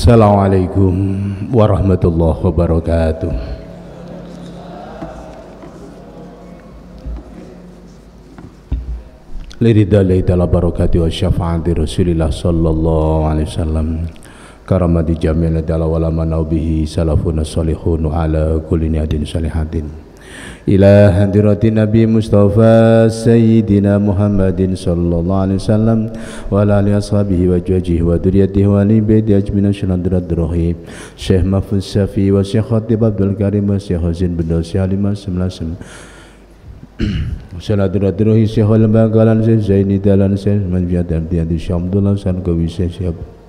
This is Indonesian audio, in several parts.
Assalamualaikum warahmatullahi wabarakatuh. Liridallai ta'ala barakati wa syafa'ati Rasulillah sallallahu alaihi wasallam karamati jami'na ta'ala wa lamanau bihi salafuna salihun ala kulli ni'adin salihatin ila hadirati Nabi Mustafa Sayyidina Muhammadin sallallahu alaihi wasallam wa ala alihi ashabihi wa jwajihi wa duriyatihi wa ali baiti ajmina syanadradrahi Syekh Mahfuz Syafi wa Syekh Khatib Abdul Karim wa Syekh Hazin bin Syalima semlasem syanadradrahi Syekh Al-Baqalan Syekh Zaini Dalan Syekh Manjiyat Abdiyati Syamdullah Sankawi Syekh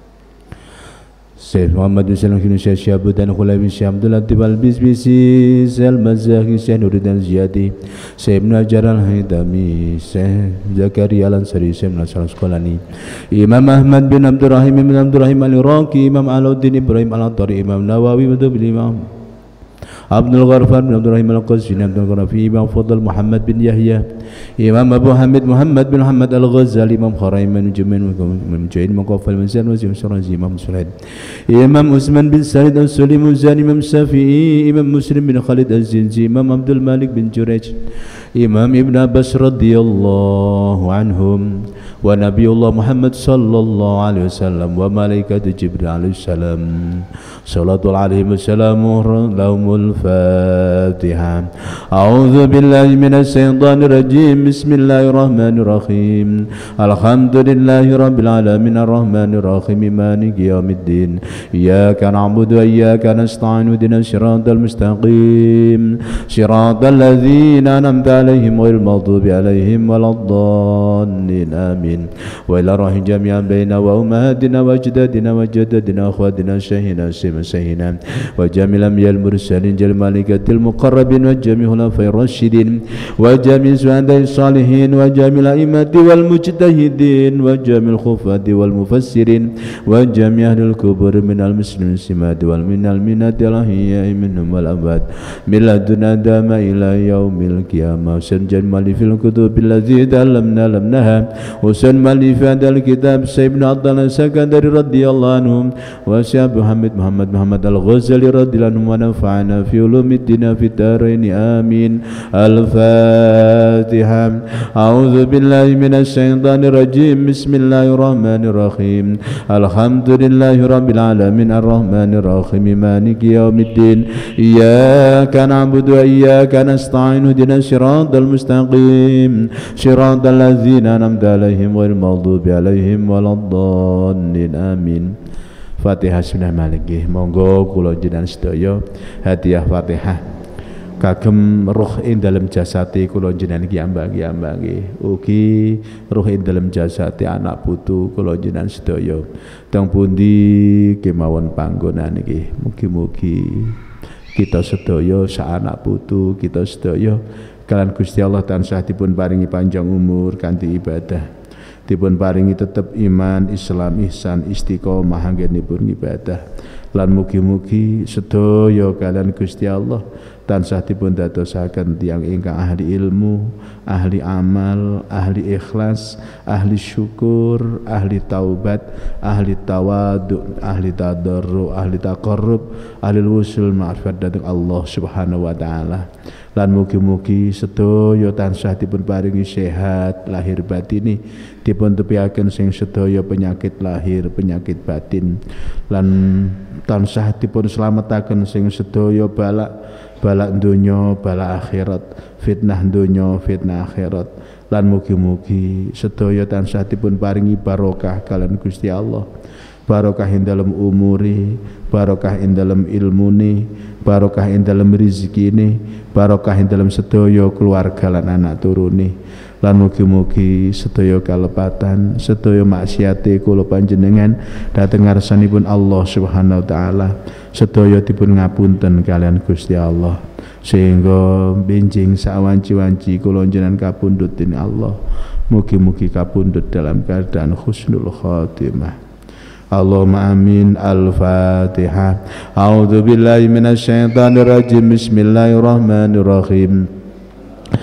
Syekh Muhammad bin Salam bin Syekh Syabudan Khulabi Syekh Abdul Latif Al-Bisbisi Syekh Al-Mazzahi Syekh Nuruddin Ziyadi Syekh Ibn Hajar Al-Haytami Syekh Zakaria Al-Ansari Syekh Nasr Al-Asqalani Imam Ahmad bin Abdurrahim bin Abdurrahim Al-Iraqi Imam Alauddin Ibrahim Al-Attari Imam Nawawi bin Imam Abdul Gharfan bin Abdurrahim Al-Qazwini Abdul Gharafi Imam Fadl Muhammad bin Yahya Imam Abu Hamid Muhammad bin Muhammad Al-Ghazali Imam Kharaim bin Jumain Mujahin Maqafal bin Zan Wazim Syarazi Imam Sulaid Imam Usman bin Salid Al-Sulim Uzani Imam Syafi'i Imam Muslim bin Khalid Al-Zinzi Imam Abdul Malik bin Juraj Imam Ibn Abbas radhiyallahu anhum wa Nabiullah Muhammad sallallahu alaihi wasallam wa malaikat Jibril alaihi salam salatul alaihi wasallamu lahumul Fatiha. A'udzu billahi minasy syaithanir rajim. Bismillahirrahmanirrahim. Alhamdulillahi rabbil alamin arrahmanir rahim maliki yaumiddin. Iyyaka na'budu wa iyyaka nasta'in ihdinas siratal mustaqim. Siratal ladzina an'amta 'alaihim ghairil maghdubi 'alaihim waladdallin. Amin. Wa ila rahim jami'an baina wa ummahatina wa ajdadina wa jaddadina akhwatina syahina syahina wa jami'al anbiya'il mursalin الملائكة المقربين وجميع الخلفاء الراشدين وجميع الشهداء الصالحين وجميع الأئمة والمجتهدين وجميع الخفاة والمفسرين وجميع أهل القبور من المسلمين السمات والمؤمنات الأحياء منهم والأموات من لدن آدم إلى يوم القيامة وسن مؤلف الكتب التي تعلمناها وسن مؤلف هذا الكتاب سيدنا عبد الله السكندري رضي الله عنهم وسيد محمد الغزالي رضي الله عنه ونفعنا في علوم الدين في الدارين آمين. الفاتحة. أعوذ بالله من الشيطان الرجيم. بسم الله الرحمن الرحيم. الحمد لله رب العالمين الرحمن الرحيم مالك يوم الدين. إياك نعبد وإياك نستعين اهدنا الصراط المستقيم صراط الذين أنعمت عليهم غير المغضوب عليهم ولا الضالين آمين. Fatihah sunah maliki. Monggo kula jenengan sedaya hadiah Fatihah kagem ruh ing dalem jasati kula jenengan iki ambang-ambang ugi ruh ing dalem jasati anak putu kula jenengan sedaya teng pundi kemawon panggonan iki mugi-mugi kita sedaya sak anak putu kita sedaya kalian Gusti Allah tansah dipun paringi panjang umur kanthi ibadah dipun paringi tetep iman, Islam, ihsan, istiqomah anggenipun ibadah lan mugi-mugi sedaya kalian Gusti Allah tansah dipun dadosaken tiyang ingkang ahli ilmu, ahli amal, ahli ikhlas, ahli syukur, ahli taubat, ahli tawadu, ahli tadarru, ahli taqarrub, ahli wusul ma'rifat dhateng Allah Subhanahu wa taala. Lan mugi-mugi sedaya tansah dipun paringi sehat lahir batini, dipun tepiaken sing sedaya penyakit lahir penyakit batin, lan tansah dipun slametaken sing sedaya balak donya balak akhirat, fitnah donya fitnah akhirat. Lan mugi-mugi sedaya tansah dipun paringi barokah kalian Gusti Allah, barokah ing dalam umuri, barokah ing dalam ilmuni, barokah ing dalam rezekine, barokah ing dalam sedaya keluarga lan anak turune. Lan mugi-mugi sedaya kalepatan, sedaya maksiate kula panjenengan dhateng ngarsanipun Allah Subhanahu wa taala, sedaya dipun ngapunten kalian Gusti Allah sehingga benjing sawanci-wanci kula jenengan kapundhut dening Allah. Mugi-mugi kapundhut dalam keadaan husnul khotimah. Allahumma amin. Al-Fatihah. A'udzu billahi minasy syaithanir rajim. Bismillahirrahmanirrahim.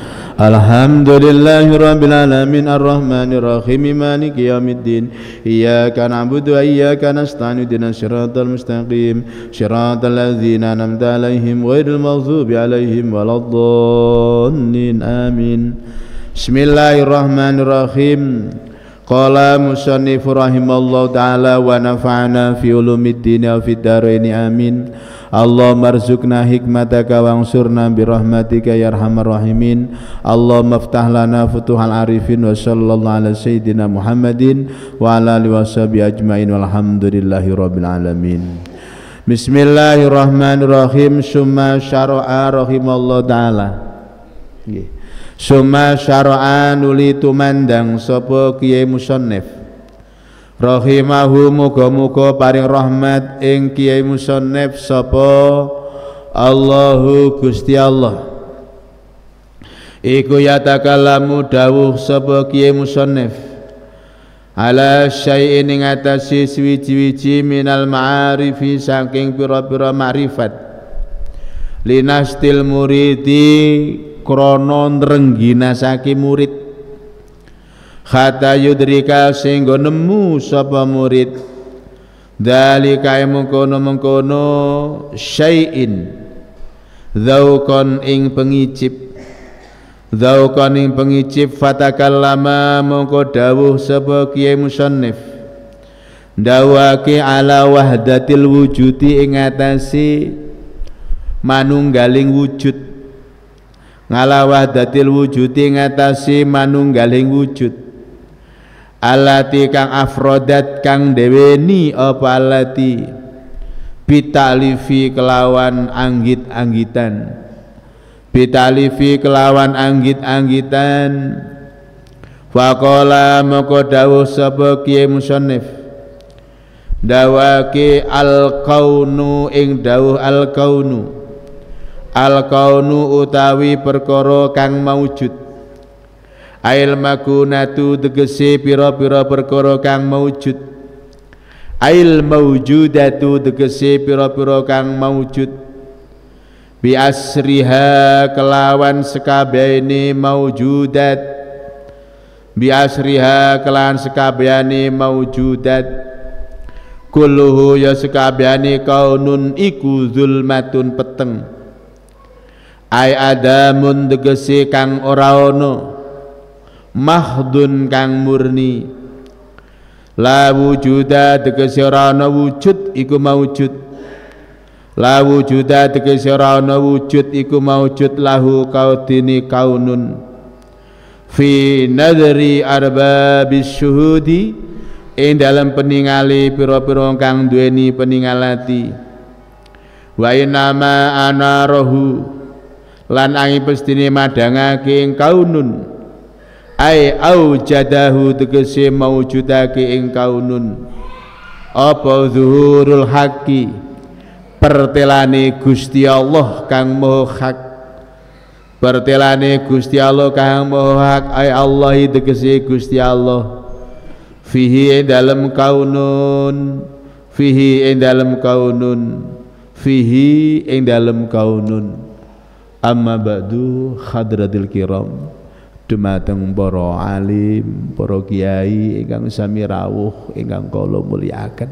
Alhamdulillahi rabbil alamin arrahmanir rahim maliki yaumiddin iyyaka na'budu wa iyyaka nasta'in ihdinas siratal mustaqim siratal ladzina an'amta 'alaihim ghairil maghdubi 'alaihim waladdallin amin. Bismillahirrahmanirrahim. Qala musannif rahimallahu ta'ala wa nafa'ana fi ulumiddin wa fid dharain amin. Allahumma arzuqna hikmataka wansurna birahmatika ya arhamar rahimin. Allahumma iftah lana futuhal arifin wa sallallahu ala sayyidina Muhammadin wa ala alihi washabihi ajmain walhamdulillahi rabbil alamin. Bismillahirrahmanirrahim. Summa syara'a rahimallahu ta'ala. Summa syara'a nuli tumandang sapa Kiai Musannif rahimahu muga-muga paring rahmat ing Kiai Musannif sapa Allahu Gusti Allah. Iku yatakallamu dawuh sapa Kiai Musannif ala syai'in ing atase suwi-wiji minal ma'arifi saking pira-pira ma'rifat linastil muridi krana nrengginasake murid hatta yudrika sehingga nemu sapa murid dalika mengkono-mengkono syai'in dzauqan ing pengicip fatakallama mongko dawuh sapa Kiai Musannif dawake ala wahdatil wujudi ing atase manunggaling wujud ngala wahdatil wujudi ngatasi manunggaling wujud alati kang afrodat kang deweni apa alati bitalifi kelawan anggit-anggitan bitalifi kelawan anggit-anggitan faqala moko dawuh sapa Kiai Musannif dawake al-kaunu ing dawuh al-kaunu al-kaunu utawi perkara kang maujud ail makunatu tegese pira-pira perkara kang maujud ail maujudatu tegese pira-pira kang maujud bi asriha kelawan sekabehane maujudat bi asriha kelawan sekabehane maujudat kulluhu ya sekabehane kaunun iku zulmatun peteng ai adamun tegese kang ora ono mahdun kang murni la wujuda tegese ora ono wujud iku maujud la wujuda tegese ora ono wujud iku maujud lahu kaudini kaunun fi nadri arbabis syuhudi ing dalam peningali pira-pira kang duweni peningalati wa inama ana rohu lan angi pestine madangake ing kaunun ai aujadahu tegese maujudake ing kaunun apa zuhurul haqi pertelane Gusti Allah kang maha hak pertelane Gusti Allah kang maha hak ai Allah tegese Gusti Allah fihi ing dalem kaunun fihi ing dalem kaunun fihi ing dalem kaunun. Amma ba'du hadratil kiram dumateng para alim para kiai ingkang sami rawuh ingkang kula mulyakaken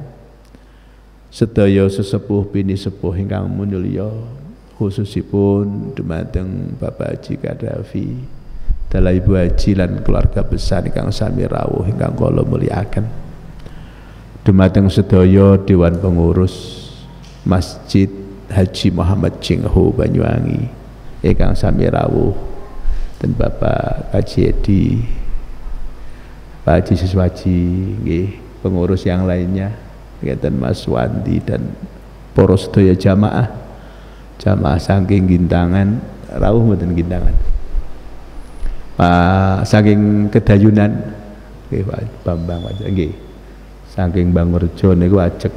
sedaya sesepuh bini sepuh ingkang mulya khususipun dumateng Bapak Haji Kadafi dalah Ibu Haji lan keluarga besar ingkang sami rawuh ingkang kula mulyakaken dumateng sedaya dewan pengurus Masjid Haji Muhammad Cingho Banyuwangi ingkang sami rawuh dan Bapak Haji Edi, Pak Haji Siswaji, pengurus yang lainnya, dan Mas Wandi dan para sedaya jamaah saking Gintangan, rawuh mboten Gintangan, Pak saking Kedayunan, Pak Bambang, saking Bangurjo niku ajeg.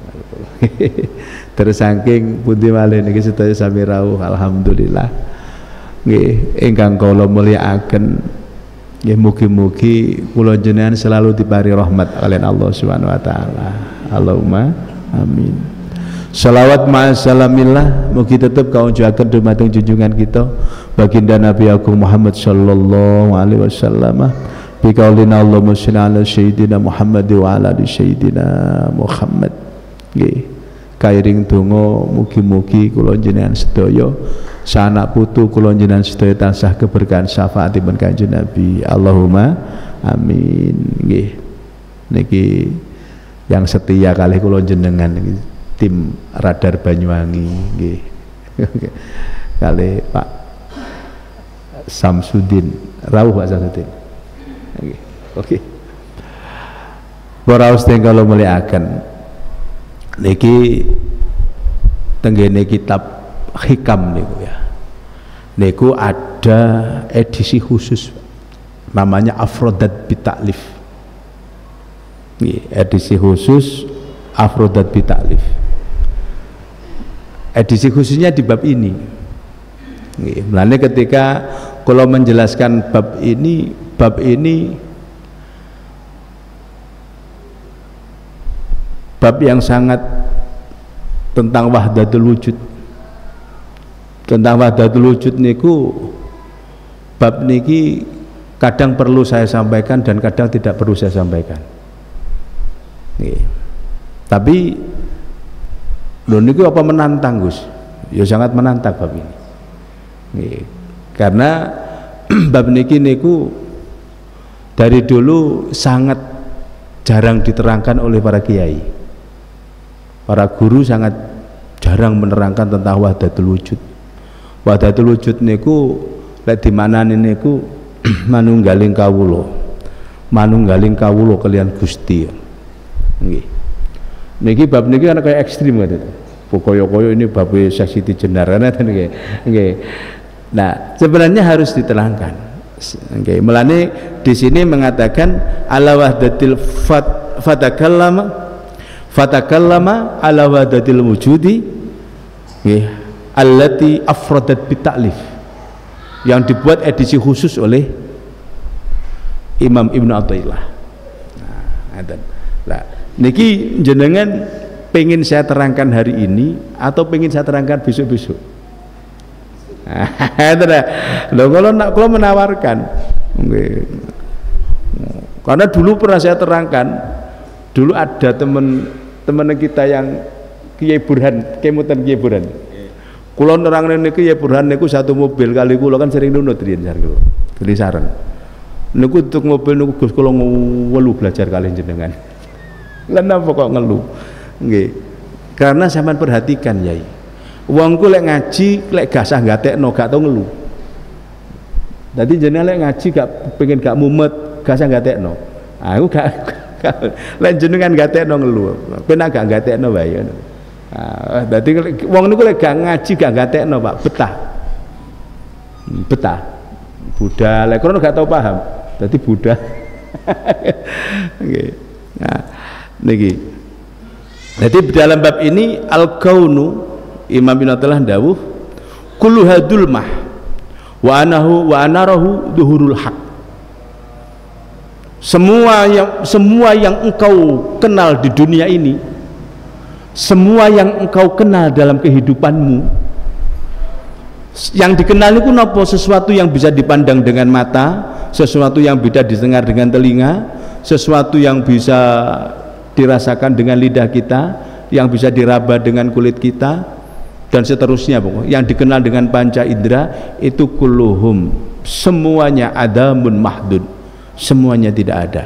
Terus saking pundi malih niki sedaya sami rawuh alhamdulillah nggih ingkang kula mulyakaken nggih mugi-mugi kula jenengan selalu dipari rahmat kalian Allah Subhanahu wa taala. Allahumma amin. Salawat ma'asalamillah mugi tetep kaunjuaken dumateng junjungan kita baginda Nabi Agung Muhammad sallallahu alaihi wasallam. Bikaulina Allahumma sholli ala sayyidina Muhammad wa ala ali sayyidina Muhammad. Nggih. Kairing donga mugi-mugi kula jenengan sedaya sanak putu kula jenengan sedaya tansah keberkahan syafaatipun Kanjeng Nabi. Allahumma amin. Nggih. Niki yang setia kalih kula jenengan niki tim Radar Banyuwangi nggih. Kalih Pak Samsudin, rawuh Pak Samsudin. Nggih. Oke. Para sedherek kula mulyakaken. Niki tenggene kitab Hikam niku ya. Niku ada edisi khusus namanya Afrodat Bitaklif. Edisi khusus Afrodat Bitaklif. Edisi khususnya di bab ini. Mulane ketika kalau menjelaskan bab ini bab yang sangat tentang wahdatul wujud. Tentang wahdatul wujud niku bab niki kadang perlu saya sampaikan dan kadang tidak perlu saya sampaikan. Nih. Tapi lho niku apa menantang Gus? Ya sangat menantang bab ini. Nih. Karena bab niki niku dari dulu sangat jarang diterangkan oleh para kiai. Para guru sangat jarang menerangkan tentang wahdatul wujud. Wahdatul wujud niku lek dimanani niku manunggaling kawula. Manunggaling kawula kalian Gusti. Nggih. Niki bab niki kan kayak ekstrim gitu. Pokoyo-koyo ini bab Siti Jenar nggih. Nggih. Nah, sebenarnya harus diterangkan. Nggih. Melane di sini mengatakan ala wahdatil fatakallama ala wahdatil wujudi allati afradat bitaklif, yang dibuat edisi khusus oleh Imam Ibnu Athaillah. Nah, niki jenengan pengen saya terangkan hari ini atau pengen saya terangkan besok-besok? Kalau menawarkan, karena dulu pernah saya terangkan, dulu ada teman kita yang Kiai Burhan, kemutan Kiai Burhan. Kulo nerangne niku Kiai Burhan niku satu mobil kali kulo kan sering nunut riyen jar kulo. Beli sareng. Niku untuk mobil niku Gus kulo ngelu belajar kali jenengan. Lah napa kok ngeluh? Nggih. Karena sampean perhatikan Yai. Wong ku lek ngaji lek gasah gatekno gak tau ngeluh. Dadi jenengan lek ngaji gak pengen gak mumet, gasah gatekno. Aku gak lek jenengan gatekno ngeluh, penak gak gatekno wae ngono. Dadi wong niku lek gak ngaji gak gatekno, Pak, betah. Betah. Buddha lek krono gak tau paham, dadi Buddha. Nggih. Nah, niki. Jadi dalam bab ini al-kaunu Imam Ibnu Athaillah dawuh kullu hadul mah wa anarahu duhurul haq. Semua yang engkau kenal di dunia ini, semua yang engkau kenal dalam kehidupanmu, yang dikenal itu apa? Sesuatu yang bisa dipandang dengan mata, sesuatu yang bisa didengar dengan telinga, sesuatu yang bisa dirasakan dengan lidah kita, yang bisa diraba dengan kulit kita, dan seterusnya. Yang dikenal dengan panca indera itu kulluhum, semuanya adamun mahdud, semuanya tidak ada.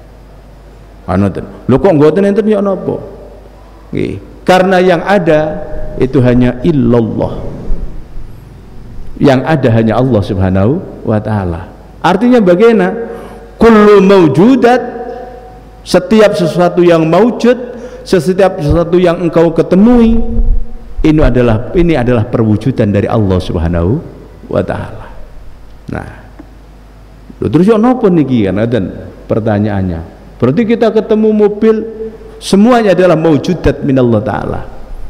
Lho kok ngoten enten ya napa? Nggih, karena yang ada itu hanya illallah. Yang ada hanya Allah Subhanahu wa taala. Artinya bagaimana? Kullu maujudat, setiap sesuatu yang maujud, setiap sesuatu yang engkau ketemui, ini adalah perwujudan dari Allah Subhanahu wa taala. Nah, terus yo napa niki kan pertanyaannya. Berarti kita ketemu mobil semuanya adalah maujudat minallah taala.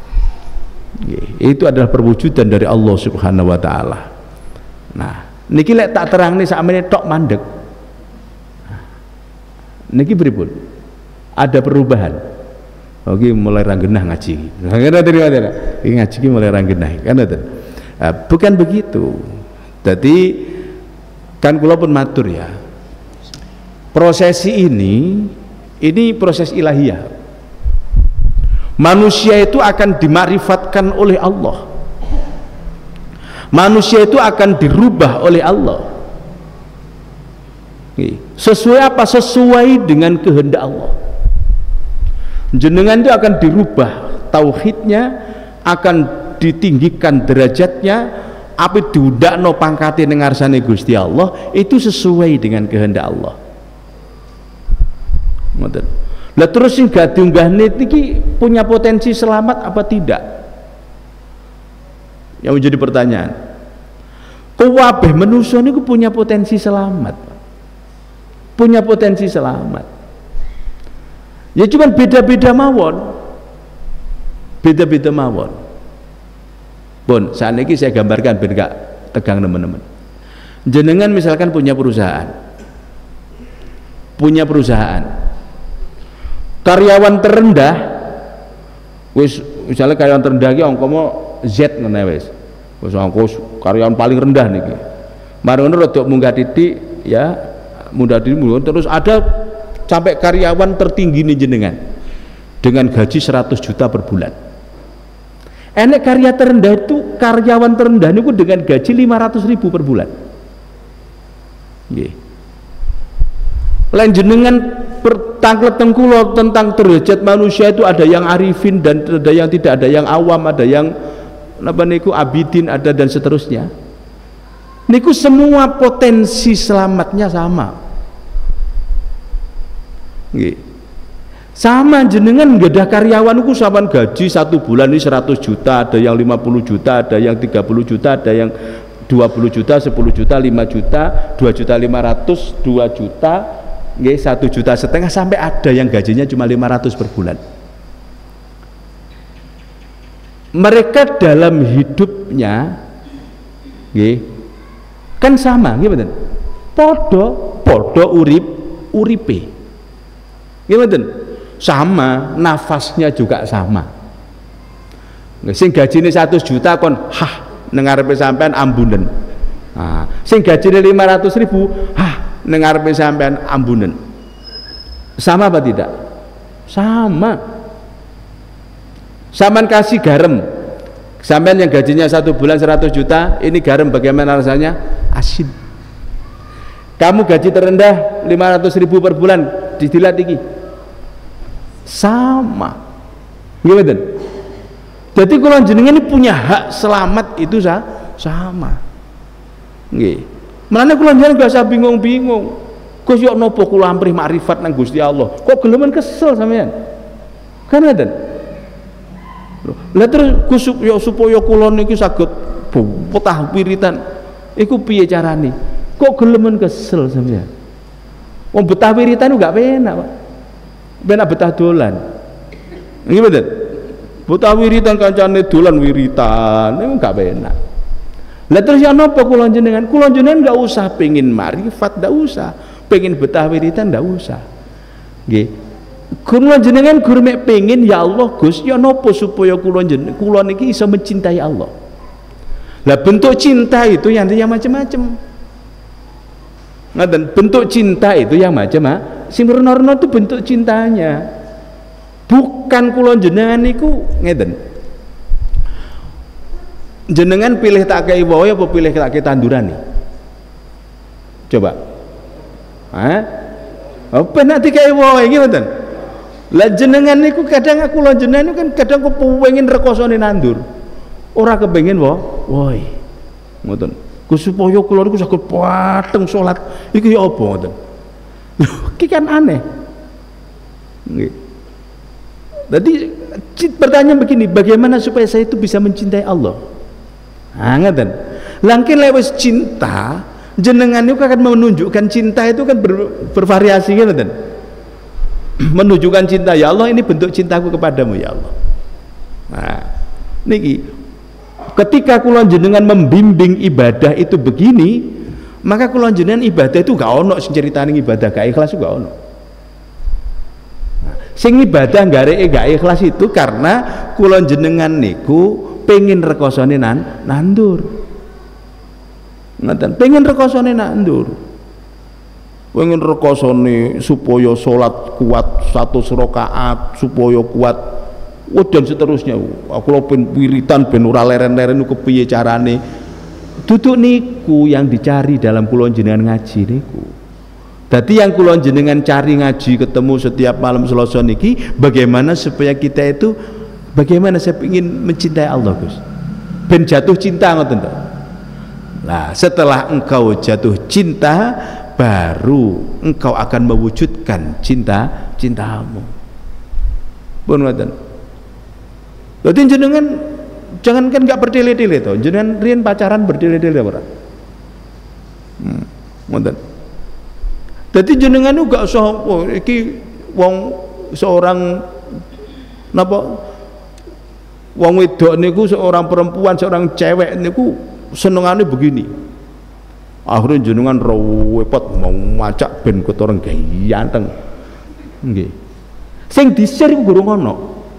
Itu adalah perwujudan dari Allah Subhanahu wa taala. Nah, niki lek tak terangne sakmene tok mandeg. Niki pripun? Ada perubahan. Oke, mulai ranggenah ngaji. Ini ngaji mulai ranggenah kan itu. Bukan begitu. Jadi kan kula pun matur ya. Prosesi ini proses ilahiyah. Manusia itu akan dimarifatkan oleh Allah. Manusia itu akan dirubah oleh Allah. Sesuai apa? Sesuai dengan kehendak Allah. Jenengan itu akan dirubah tauhidnya, akan ditinggikan derajatnya, apa diundakno pangkate ning ngarsane Gusti Allah, itu sesuai dengan kehendak Allah. Ngoten. Lah terus sing gak diunggahne iki punya potensi selamat apa tidak? Yang menjadi pertanyaan. Kabeh manusia niku punya potensi selamat. Punya potensi selamat. Ya cuman beda-beda mawon. Beda-beda mawon. Pun saat ini saya gambarkan biar gak tegang teman-teman. Jenengan misalkan punya perusahaan. Punya perusahaan. Karyawan terendah wis misalnya karyawan terendah iki angkane Z ngene wis. Wis angka karyawan paling rendah niki. Mari ngono rada munggah titik ya, munggah titik terus ada sampai karyawan tertinggi nih jenengan dengan gaji 100 juta per bulan. Enek karyawan terendah niku dengan gaji 500.000 per bulan. Nggih. Lain jenengan bertangklet tengkulo tentang derajat manusia itu ada yang arifin dan ada yang tidak, ada yang awam, ada yang apa niku abidin, ada dan seterusnya. Niku semua potensi selamatnya sama. Nggih. Sama jenengan nggak ada karyawan ku saban gaji satu bulan ini 100 juta, ada yang 50 juta, ada yang 30 juta, ada yang 20 juta, 10 juta, 5 juta, 2 juta 500, 2 juta, nggih 1,5 juta, sampai ada yang gajinya cuma 500 per bulan. Mereka dalam hidupnya nggih kan sama nggih mboten? Padha uripe. Nggih mboten? Sama, nafasnya juga sama. Sing gajine 100 juta kon ning ngarepe sampean ambunen. Nah, sing gajine 500.000 ning ngarepe sampean ambunen. Sama apa tidak? Sama. Sampean kasih garam. Sampean yang gajinya 1 bulan 100 juta, ini garam bagaimana rasanya? Asin. Kamu gaji terendah 500.000 per bulan, didilat iki. Sama. Gimana? Jadi kalau jenengan ini punya hak selamat itu sama. Nggih. Mulane kula jenengan gak usah bingung-bingung. Gus yo napa kula amrih makrifat nang Gusti Allah. Kok gelemen kesel sampean? Kan ngoten. Lah terus Gus yo supaya kula niki saged betah wiritan. Iku piye carane? Kok gelemen kesel sampean? Wong betah wiritan gak penak, Pak. Benak betah dolan. Nggih mboten? Betah wiritan kancane dolan wiritan, niku gak penak. Lah terus ya napa kula jenengan? Kula jenengan enggak usah pengin marifat, enggak usah. Pengin betah wiritan enggak usah. Nggih. Kula jenengan gur mek pengin ya Allah Gus, ya napa supaya kula niki iso mencintai Allah. Lah bentuk cinta itu yang macam-macam. Ngaten, bentuk cinta itu yang macam-macam. Sing rena-rena itu bentuk cintanya. Bukan kula jenengan niku ngeten. Jenengan pilih tak kei wae apa pilih tak kei tanduran nih? Coba. Apa nanti kei wae iki mboten? Lah jenengan niku kadang aku lan jenengan kan kadang kepengin rekosane nandur. Ora kepengin wae. Ngoten. Supaya kula niku saged pateng salat iki ya apa ngoten. Iki kan aneh. Nggih. Jadi pertanyaan begini, bagaimana supaya saya itu bisa mencintai Allah? Ngeten. Langkin lewat cinta, jenengan itu akan menunjukkan cinta itu kan bervariasi kan? Menunjukkan cinta, ya Allah ini bentuk cintaku kepadamu ya Allah. Nah, niki ketika kula jenengan membimbing ibadah itu begini, maka kula jenengan ibadah itu gak ono sing ceritane ibadah gak ikhlas gak ono. Nah, Sing ibadah gak ikhlas itu karena kula jenengan niku pengen rekosane nandur. Ngoten, pengen rekosane nandur. Pengen rekosane supaya salat kuat 100 rakaat, supaya kuat dan seterusnya. Aku lho ben wiritan ben ora leren-leren niku kepiye carane. Duduk niku yang dicari dalam kula jenengan ngaji niku. Dadi yang kula jenengan cari ngaji ketemu setiap malam Selasa niki, bagaimana supaya kita itu bagaimana saya ingin mencintai Allah, Gus. Ben jatuh cinta ngoten to. Nah, setelah engkau jatuh cinta, baru engkau akan mewujudkan cintamu. Pun ngoten. Dadi jenengan jangankan enggak berdele-dele to, jenengan riyen pacaran berdele-dele ora? Ngoten. Dadi jenengan gak usah iki wong seorang napa wong wedok niku seorang perempuan, seorang cewek niku senengane begini. Akhirnya jenengan repot mau macak ben kotoran ganteng. Nggih. Sing disir gurung ono.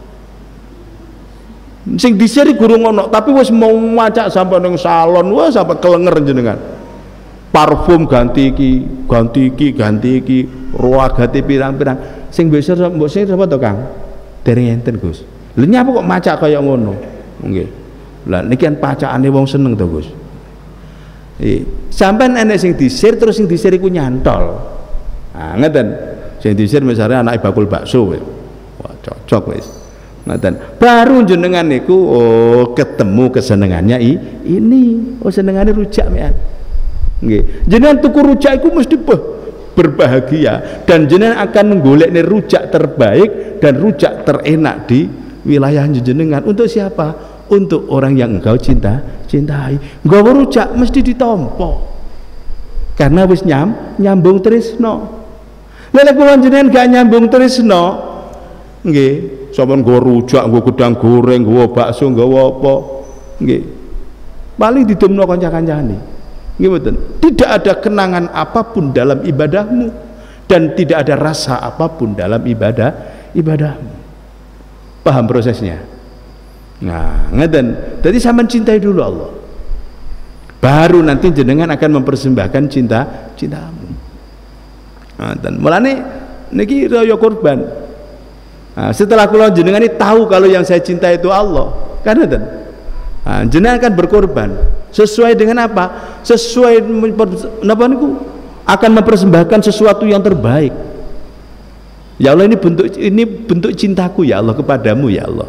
Sing disir gurung ono, tapi wis mau macak sampai ning salon, wah sampai kelenger jenengan. Parfum ganti iki, ruwagate pirang-pirang. Sing besar mbok sing sapa to, Kang? Dereng enten, Gus. Lha nyapa kok macak kaya ngono? Nggih. Lah niki kan pacakane wong seneng to, Gus. Sampeyan enek sing disir terus sing disir iku nyantol. Ah, ngeten. Sing disir misalnya anake bakul bakso. Wah, cocok wis. Ngeten. Baru jenengan niku ketemu kesenengannya ini. Oh, senengane rujak mean. Nggih. Jenengan tuku rujak iku mesti berbahagia dan jenengan akan menggolekne rujak terbaik dan rujak terenak di wilayah jenengan. Untuk siapa? Untuk orang yang engkau cintai. Nggawa rujak mesti ditampa. Karena wis nyambung tresno. Lha nek jenengan gak nyambung tresno, nggih, sampeyan nggawa rujak, nggawa gedang goreng, nggawa bakso, nggawa apa? Nggih. Paling didemno kanca-kancane. Tidak ada kenangan apapun dalam ibadahmu dan tidak ada rasa apapun dalam ibadahmu. Paham prosesnya? Nah, ngeten. Jadi sampean cintai dulu Allah. Baru nanti jenengan akan mempersembahkan cintamu. Nah, dan mulane niki raya korban. Nah, setelah kula jenengan ini tahu kalau yang saya cinta itu Allah, kan ngeten. Nah, jenengan akan berkorban. Sesuai dengan apa? Sesuai napa niku akan mempersembahkan sesuatu yang terbaik. Ya Allah, ini bentuk cintaku ya Allah kepadamu ya Allah.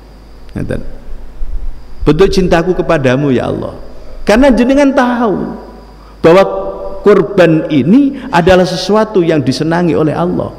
Bentuk cintaku kepadamu ya Allah. Karena jenengan tahu bahwa kurban ini adalah sesuatu yang disenangi oleh Allah.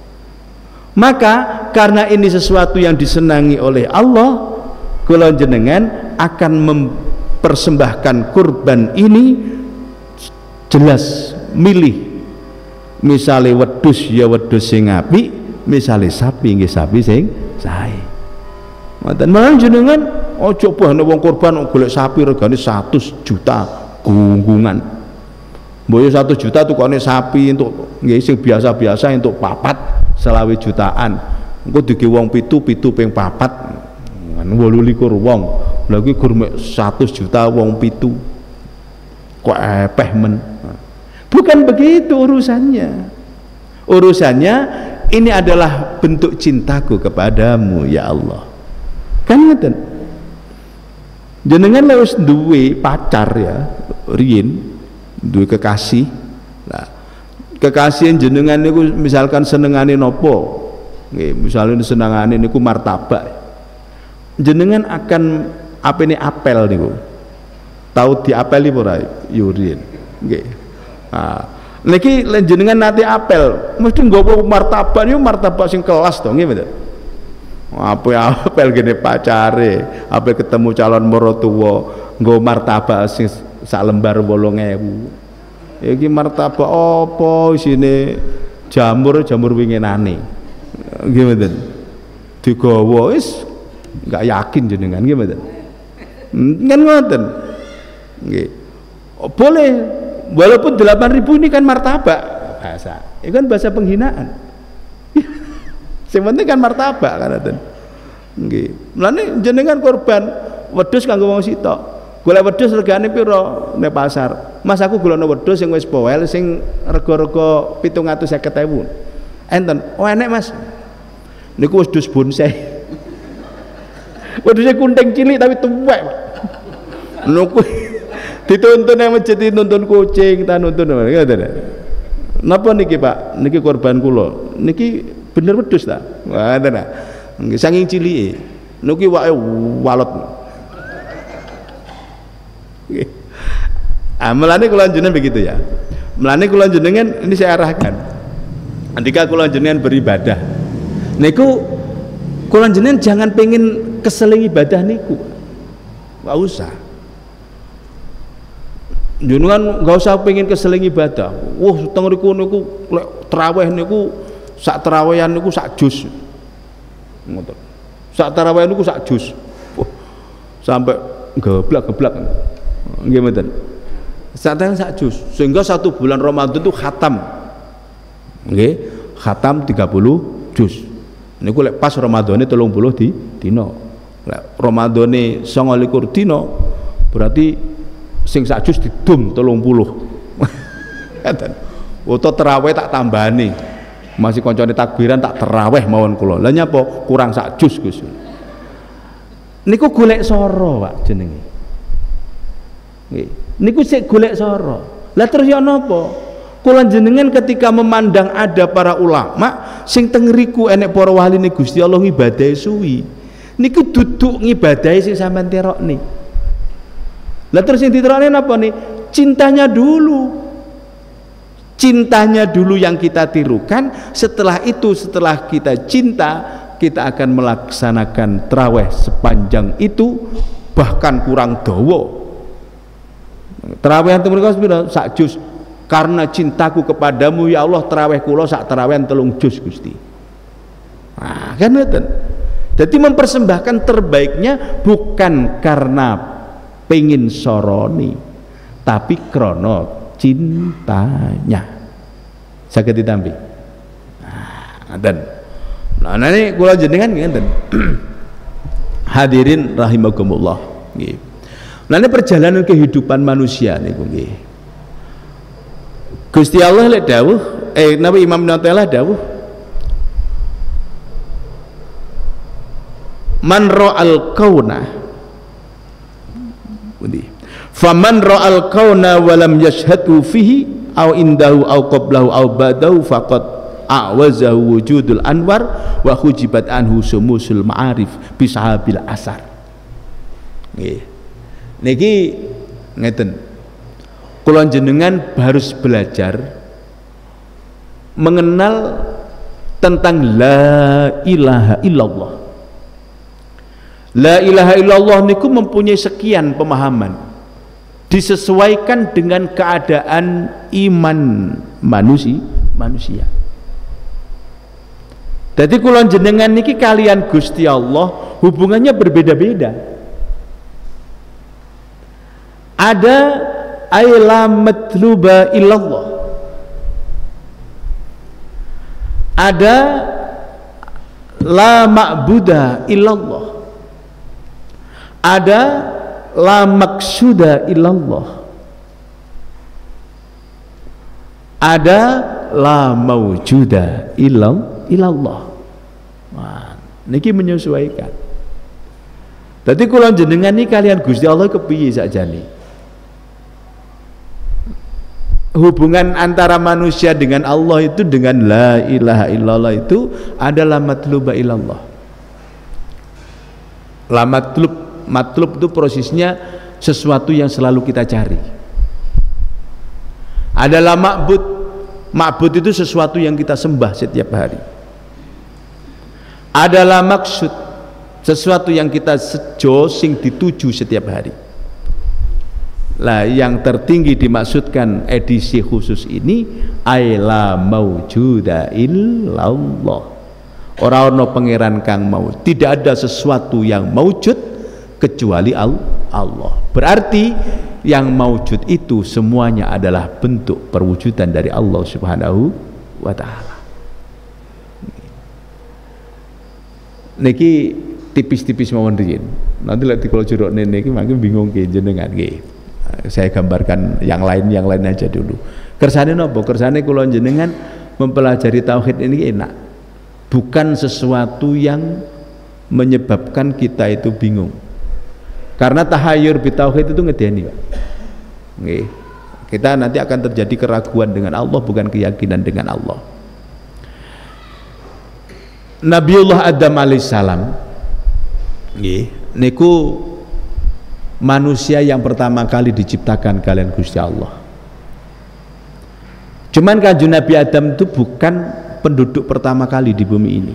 Maka karena ini sesuatu yang disenangi oleh Allah, kula jenengan akan mempersembahkan kurban ini jelas milih. Misale wedhus ya wedhus sing apik, misale sapi nggih sapi sing sae. Ngoten mawon jenengan aja bahane wong kurban golek sapi regane 100 juta gunggungan. Mbok 100 juta tukane sapi entuk nggih sing biasa-biasa entuk 4 jutaan. Engko dige wong 7 ping 4. 28 wong. Lha iki gur 100 juta wong 7. Kok epeh men. Bukan begitu urusannya. Urusannya ini adalah bentuk cintaku kepadamu ya Allah. Kan ngeten. Jenengan lewis duwe pacar ya, riyin duwe kekasih. Nah, kekasih jenengan niku misalkan senengane napa? Nggih, misalnya senengane niku martabak. Jenengan akan apene apel niku. Tahu diapeli ora yurin. Nggih. Nah, niki jenengan nate apel, mesti nggawa martabak niku martabak sing kelas to, nggih mboten? Apel gene pacare, apel ketemu calon mertua, nggawa martabak sing sak lembar 8.000. Iki martabak apa isine jamur winginane. Nggih mboten? Digawa wis enggak yakin jenengan nggih mboten? Kan ngoten. Nggih. Boleh walaupun 8.000 ini kan martabak bahasa. Itu kan bahasa penghinaan. Sing penting kan martabak kan ngoten. Nggih. Mulane jenengan korban wedhus kanggo wong sitok. Golek wedhus regane pira ning pasar? Mas aku golekno wedhus sing wis poel sing rega-rega 750.000. Enten. Oh enek Mas. Niku wedhus bonsai. Wedhus kunting cilik tapi tuwek, Pak. Niku dituntun nang masjid nuntun kucing, ta nuntun ngoten. Napa niki Pak? Niki korban kula. Niki bener wedhus ta? Ngoten ta. Nggih saking cilike. Niki wae walot. Nggih. Amalane kula jenengan begitu ya. Mulane kula jenengan ini saya arahkan. Andika kula jenengan beribadah. Niku kula jenengan jangan pengen keseling ibadah niku. Enggak usah. Jenengan enggak usah pengen keseling ibadah. Wah, teng riku niku lek traweh niku sak trawehan niku sak juz. Ngoten. Sak tarawih niku sak juz. Sampai geblak-geblak. Nggih mboten. Sak juz. Sehingga 1 bulan Ramadan itu khatam. Nggih, khatam 30 juz. Niku lek pas Ramadane 30 dina. Lek Ramadane 29 dina berarti sing sak juz didum 30. Ngoten. Utawa tarawih tak tambani. Masih koncone takbiran tak tarawih mawon kula. Lah nyapa kurang sak juz Gus. Niku golek soro Pak jenenge. Nggih. Niku sik golek soro. Lah terus ya napa? Kula jenengan ketika memandang ada para ulama sing teng ngriku enek para waline Gusti Allah ngibadahi suwi. Niku duduk ngibadahi sing sampean terokne. Lah terus sing diterokne napa nih? Cintanya dulu. Cintanya dulu yang kita tirukan. Setelah itu, setelah kita cinta, kita akan melaksanakan traweh sepanjang itu, bahkan kurang dawa. Traweh antum mriku sepira? Sak juz. Karena cintaku kepadamu ya Allah, traweh kula sak traweh 3 juz Gusti. Nah, kan ngoten. Jadi mempersembahkan terbaiknya bukan karena pengin soroni, tapi krono cintanya. Saged ditampi. Ngoten. Nah, ini kula jenengan ngenten. Hadirin rahimakumullah. Nggih. Nah, ini perjalanan kehidupan manusia niku nggih. Gusti Allah lek dawuh, Nabi Imam Nawawi dawuh, man ra'al kauna. Faman ra'al kauna wa lam yashhadu fihi aw indahu aw qablahu aw ba'dahu faqad a'wazahu wujudul anwar wa hujibat anhu sumusul ma'arif bisahabil asar. Nggih. Niki ngeten. Kula jenengan harus belajar mengenal tentang la ilaha illallah. La ilaha illallah niku mempunyai sekian pemahaman. Disesuaikan dengan keadaan iman manusia. Jadi kula jenengan niki kalian Gusti Allah hubungannya berbeda-beda. Ada la matluba illallah. Ada la ma'buda illallah. Ada la maksuda illallah. Ada la mawjuda illallah. Wah, niki menyesuaikan. Dadi kula jenengan niki kalian Gusti Allah kepiye sakjane? Hubungan antara manusia dengan Allah itu dengan la ilaha illallah itu adalah matluba illallah. La matlub itu prosesnya sesuatu yang selalu kita cari. Adalah ma'bud itu sesuatu yang kita sembah setiap hari. Adalah maksud, sesuatu yang kita sejo sing dituju setiap hari. Lah yang tertinggi dimaksudkan edisi khusus ini aila maujuda illallah. Ora ono pangeran kang maujud. Tidak ada sesuatu yang maujud kecuali Allah. Berarti yang maujud itu semuanya adalah bentuk perwujudan dari Allah Subhanahu wa taala. niki tipis-tipis mawon riyin. Nanti lek dikula jurukne niki mangke bingung nggih jenengan nggih. Saya gambarkan yang lain aja dulu. Kersane napa? Kersane kula jenengan mempelajari tauhid ini enak. Bukan sesuatu yang menyebabkan kita itu bingung. Karena tahayur bitauhid itu ngedeni, Pak. Nggih. Kita nanti akan terjadi keraguan dengan Allah, bukan keyakinan dengan Allah. Nabiullah Adam alaihissalam nggih niku manusia yang pertama kali diciptakan kalian Gusti Allah. Cuman kanjeng Nabi Adam itu bukan penduduk pertama kali di bumi ini.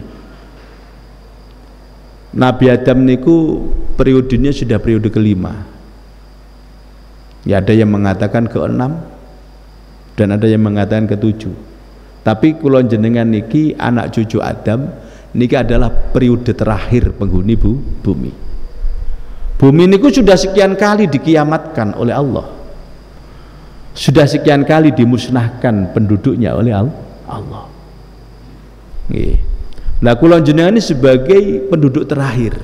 Nabi Adam niku periodenya sudah periode kelima. Ya ada yang mengatakan ke-6 dan ada yang mengatakan ke-7. Tapi kula jenengan niki anak cucu Adam niki adalah periode terakhir penghuni bumi. Bumi niku sudah sekian kali dikiamatkan oleh Allah. Sudah sekian kali dimusnahkan penduduknya oleh Allah. Nggih. Lah kula jenengan ini sebagai penduduk terakhir.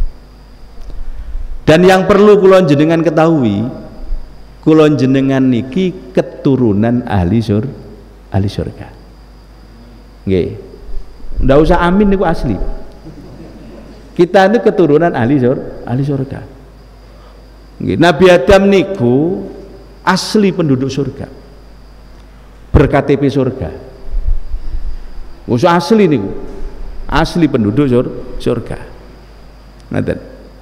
Dan yang perlu kula jenengan ketahui, kula jenengan niki keturunan ahli surga. Nggih. Ndak usah amin niku asli. Kita ini keturunan ahli surga. Nggih. Nabi Adam niku asli penduduk surga. Ber-KTP surga. Usah asli niku. Asli penduduk surga. Ngoten.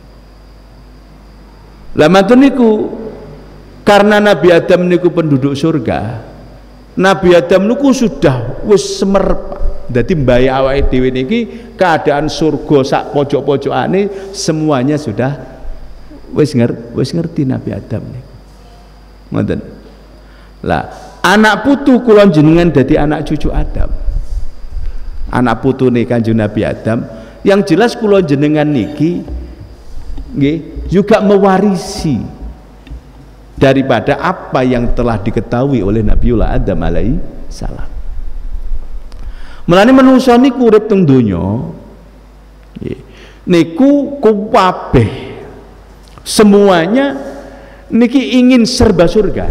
Lah mantun niku karena Nabi Adam niku penduduk surga. Nabi Adam niku sudah wis semerep. Dadi mbae awake dhewe niki keadaan surga sak pojok-pojokane semuanya sudah wis ngerti Nabi Adam niku. Ngoten. Lah, anak putu kula jenengan dadi anak cucu Adam. Anak putune Kanjeng Nabi Adam, yang jelas kula jenengan niki nggih juga mewarisi daripada apa yang telah diketahui oleh Nabiullah Adam alaihi salam. Mulane manungsa niku urip teng donya niku kabeh semuanya niki ingin serba surga.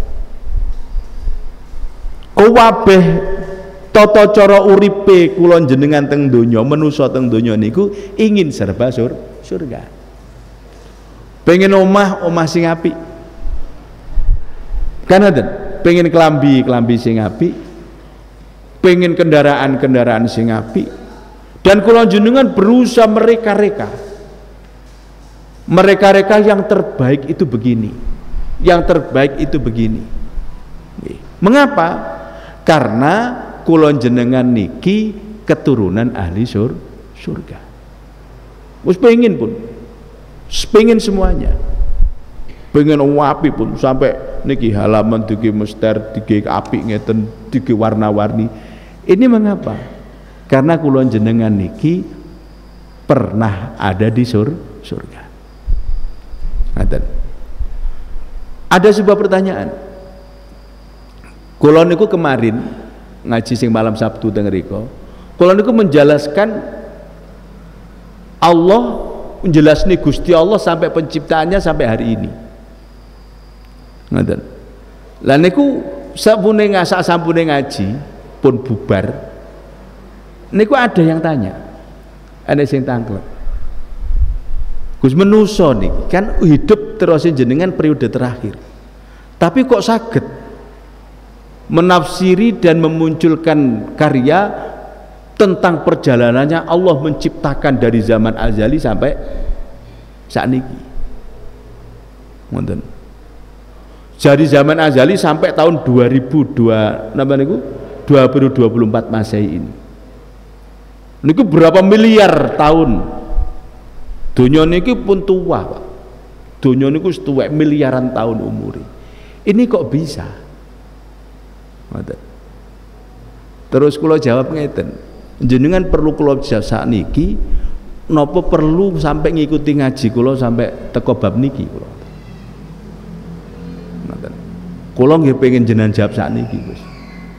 Kabeh tata cara uripe kula jenengan teng donya, manungsa teng donya niku ingin serba surga. Pengen omah sing apik. Kan ngoten, pengen klambi sing apik. Pengen kendaraan sing apik. Dan kula jenengan berusaha mereka-reka yang terbaik itu begini, yang terbaik itu begini. Mengapa? Karena kula jenengan niki keturunan ahli surga. Wis pengen pun, pengen semuanya, pengen wapi pun sampai niki halaman diki mester, diki apik ngeten, diki warna-warni. Ini mengapa? Karena kula jenengan niki pernah ada di surga. Ada sebuah pertanyaan. Kula niku kemarin ngaji sing malam Sabtu teng mriku. Kula niku menjelaskan Allah, menjelaskan Gusti Allah sampai penciptaannya sampai hari ini. Ngoten. Lah niku sampune ngaji pun bubar. Niku ada yang tanya. Ada sing tangklep. Gus menuso nih kan hidup terus jenengan periode terakhir. Tapi kok saged menafsiri dan memunculkan karya tentang perjalanannya Allah menciptakan dari zaman azali sampai saat niki. Ngoten. Dari zaman azali sampai tahun 2024 Masehi ini. Niku berapa miliar tahun? Dunia niki pun tua, Pak. Dunia niku setuwek miliaran tahun umuri. Ini kok bisa? Terus kula jawab ngeten. Jenengan perlu kula jawab sakniki napa perlu sampai ngikuti ngaji kula sampai teko bab niki kula. Kula nggih pengen jenengan jawab sakniki, Gus.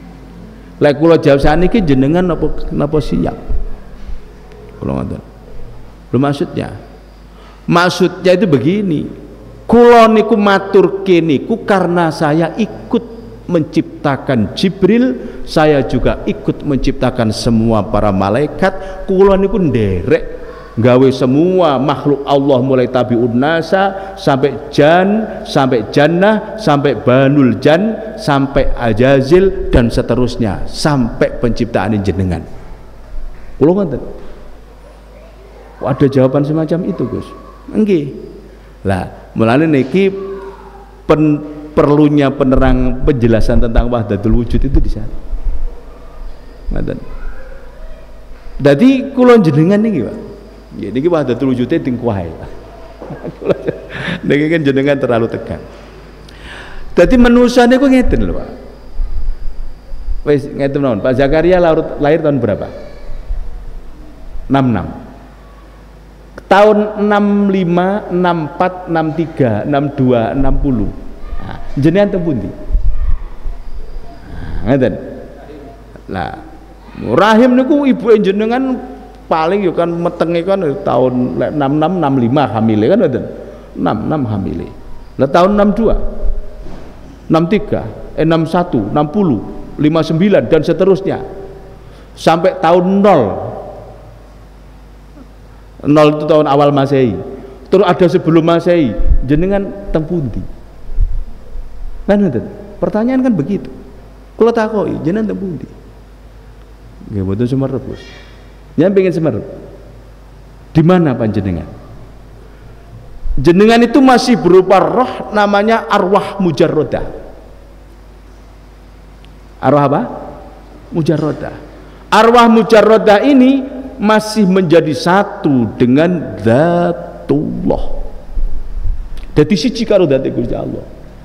Lek kula jawab sakniki jenengan napa siap? Kula ngoten. Lho maksudnya itu begini, kula niku maturke niku karena saya ikut menciptakan Jibril, saya juga ikut menciptakan semua para malaikat. Kula niku nderek gawe semua makhluk Allah mulai tabi'un nasa sampai jan, sampai jannah, sampai banul jan, sampai ajazil dan seterusnya sampai penciptaan jenengan. Kula ngoten. Ada jawaban semacam itu, Gus. Nggih. Lah, mulane niki perlunya penerang penjelasan tentang wahdatul wujud itu di sana. Ngoten. Dadi kula jenengan niki, Pak. Ya niki wahdatul wujud ting kuwae. Niki kan jenengan terlalu tegang. Dadi manusia niku ngeten lho, Pak. Wis ngeten mawon. Pak Zakaria lahir tahun berapa? 66. Tahun 65, 64, 63, 62, 60. Nah, jenengan teng pundi? Ngeten. Lah, rahim niku ibu jenengan paling yo kan metenge kan tahun 66, 65 hamile kan ngoten. 66 hamile. Lah tahun 62, 63, 61, 60, 59 dan seterusnya. Sampai tahun 0 itu tahun awal Masehi. Terus ada sebelum Masehi, jenengan teng pundi? Kan ngoten. Pertanyaan kan begitu. Kula takoki, jenengan teng pundi? Nggih mboten Sumerep, Gus. Yang pengen Sumerep. Di mana panjenengan? Jenengan itu masih berupa roh, namanya arwah mujarrodah. Arwah apa? Mujarrodah. Arwah mujarrodah ini masih menjadi satu dengan Zatullah. Jadi siji karo zate Gusti Allah.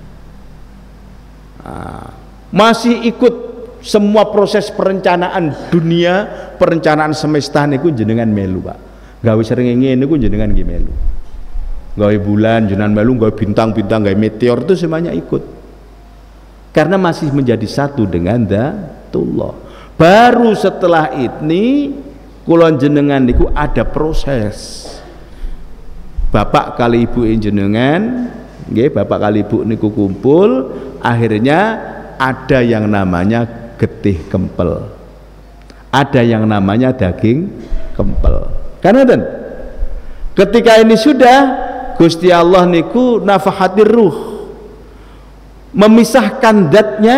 Masih ikut semua proses perencanaan dunia, perencanaan semesta niku jenengan melu, Pak. Gawe srengenge niku jenengan nggih melu. Gawe bulan jenengan melu, gawe bintang-bintang, gawe meteor itu semuanya ikut. Karena masih menjadi satu dengan Zatullah. Baru setelah ini kula jenengan niku ada proses. Bapak kali ibu jenengan, nggih, bapak kali ibu niku kumpul, akhirnya ada yang namanya getih kempel. Ada yang namanya daging kempel. Karena dan ketika ini sudah Gusti Allah niku nafahatir ruh, memisahkan zatnya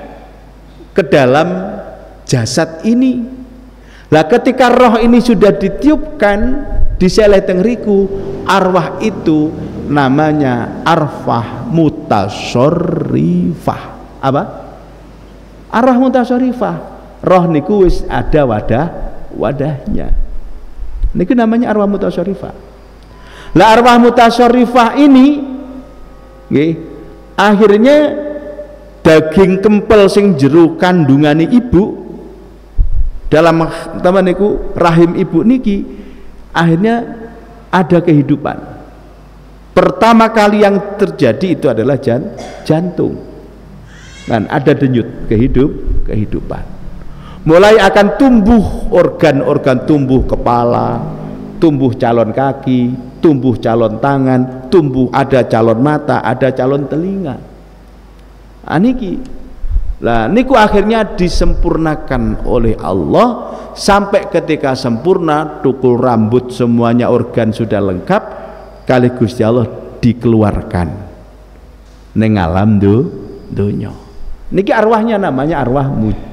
ke dalam jasad ini. Lah ketika roh ini sudah ditiupkan diseleh teng riku, arwah itu namanya arwah mutasyarrifah. Apa? Arwah mutasyarrifah. Roh niku wis ada wadahnya. Niku namanya arwah mutasyarrifah. Lah arwah mutasyarrifah ini nggih, akhirnya daging kempel sing jero kandungane ibu dalam teman niku rahim ibu niki akhirnya ada kehidupan. Pertama kali yang terjadi itu adalah jantung. Dan ada denyut kehidupan. Mulai akan tumbuh organ-organ, tumbuh kepala, tumbuh calon kaki, tumbuh calon tangan, tumbuh ada calon mata, ada calon telinga. Aniki lah niku akhirnya disempurnakan oleh Allah sampai ketika sempurna, tukul rambut semuanya organ sudah lengkap, kali Gusti Allah dikeluarkan ning alam dunya. Niki arwahnya namanya arwah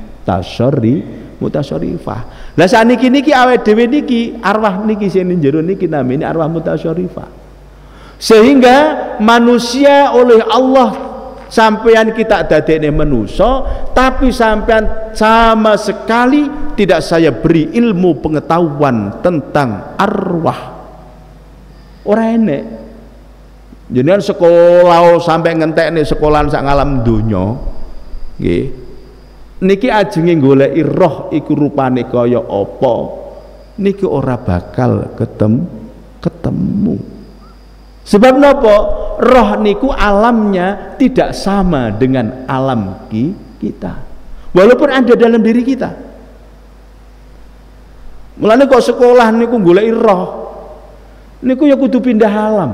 mutasyarrifah. Lah saniki niki awake dhewe niki arwah niki sing njero niki namanya arwah mutasyarrifah. Sehingga manusia oleh Allah sampean kita dadekne manusia, tapi sampean sama sekali tidak saya beri ilmu pengetahuan tentang arwah. Ora enek. Jenengan sekolah sampai ngentekne sekolahan sak ngalam donya. Nggih. Niki ajenge goleki roh iku rupane kaya apa? Niki ora bakal ketemu. Sebab napa? Roh niku alamnya tidak sama dengan alam kita. Walaupun ada dalam diri kita. Mulane kok sekolah niku goleki roh. niku ya kudu pindah alam.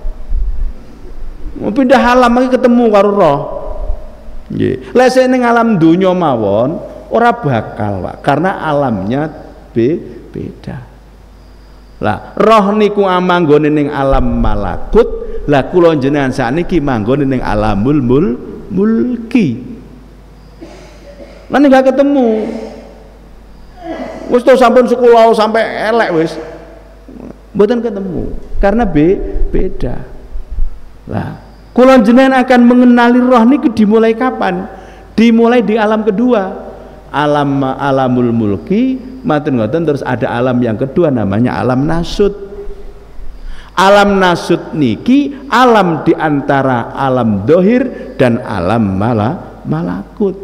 Mau pindah alam iki ketemu karo roh. Nggih. Lek sik ning alam donya mawon ora bakal, Pak, karena alamnya beda. Lah, roh niku amanggone ning alam malakut, lah kula jenengan sakniki manggone ning alamul mulki. Lan enggak ketemu. Wis to sampun sekolah sampai elek wis. Mboten ketemu karena beda. Lah, kula jenengan akan mengenali roh niku dimulai kapan? Dimulai di alam kedua. Alamul mulki, maten ngoten, terus ada alam yang kedua namanya alam nasut. Alam nasut niki alam diantara alam dohir dan alam malakut.